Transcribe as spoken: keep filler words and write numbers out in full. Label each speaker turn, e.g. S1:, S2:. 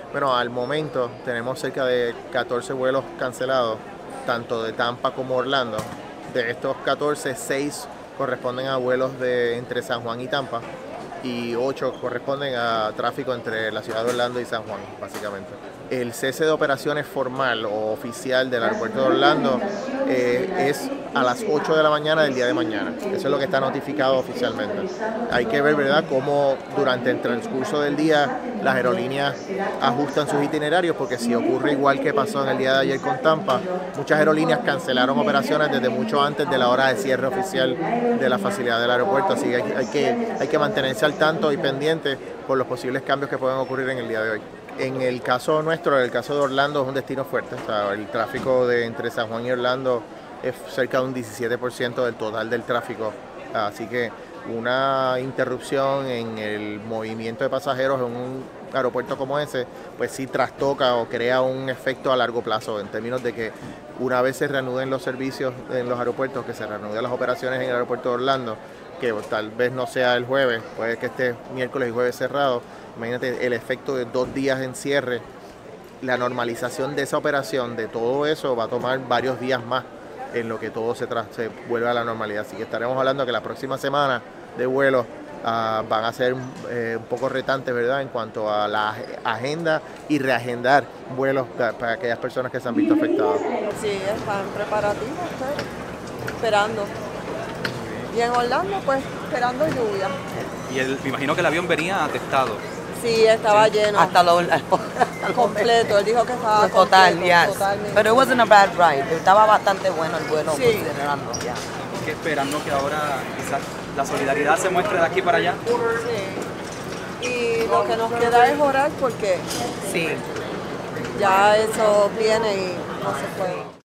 S1: Bueno, al momento tenemos cerca de catorce vuelos cancelados, tanto de Tampa como Orlando. De estos catorce, seis corresponden a vuelos de entre San Juan y Tampa y ocho corresponden a tráfico entre la ciudad de Orlando y San Juan, básicamente. El cese de operaciones formal o oficial del aeropuerto de Orlando eh, es a las ocho de la mañana del día de mañana. Eso es lo que está notificado oficialmente. Hay que ver, ¿verdad?, cómo durante el transcurso del día las aerolíneas ajustan sus itinerarios, porque si ocurre igual que pasó en el día de ayer con Tampa, muchas aerolíneas cancelaron operaciones desde mucho antes de la hora de cierre oficial de la facilidad del aeropuerto, así que hay, hay que hay que mantenerse al tanto y pendiente por los posibles cambios que pueden ocurrir en el día de hoy. En el caso nuestro, en el caso de Orlando, es un destino fuerte. O sea, el tráfico de entre San Juan y Orlando es cerca de un diecisiete por ciento del total del tráfico. Así que una interrupción en el movimiento de pasajeros en un aeropuerto como ese, pues sí trastoca o crea un efecto a largo plazo, en términos de que una vez se reanuden los servicios en los aeropuertos, que se reanuden las operaciones en el aeropuerto de Orlando, que tal vez no sea el jueves, puede que esté miércoles y jueves cerrado. Imagínate el efecto de dos días en cierre, la normalización de esa operación, de todo eso, va a tomar varios días más en lo que todo se, se vuelve a la normalidad. Así que estaremos hablando que la próxima semana de vuelos uh, van a ser eh, un poco retantes, ¿verdad?, en cuanto a la agenda y reagendar vuelos para, para aquellas personas que se han visto afectadas.
S2: Sí, están preparativos, esperando. Y en Orlando, pues, esperando lluvia.
S3: Y el, me imagino que el avión venía atestado.
S2: Sí, estaba sí. lleno.
S4: Hasta lo
S2: completo. Él dijo que estaba
S4: total,
S2: completo,
S4: yes.
S2: totalmente.
S4: Pero it wasn't a bad ride. Estaba bastante bueno el vuelo,
S2: sí.
S4: considerando. Yeah.
S3: ¿Qué esperan, no? Que ahora quizás la solidaridad se muestre de aquí para allá.
S2: Sí. Y lo que nos queda es orar porque
S4: sí.
S2: ya eso viene y no se puede.